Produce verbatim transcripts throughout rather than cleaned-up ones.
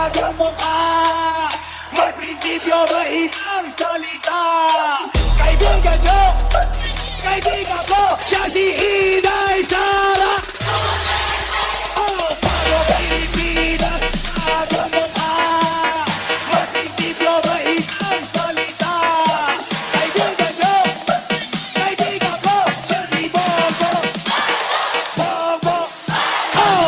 bagong mukha. May prinsipyo ba isang salita? Kaibigan nyo, kaibigan ko, siya si Inay Sara. Oh, bago Pilipinas, bagong mukha. May prinsipyo ba isang salita? Kaibigan nyo, kaibigan ko, siya si Bongo. Bongo, oh!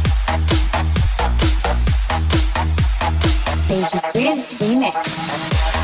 Deja Prince Remix.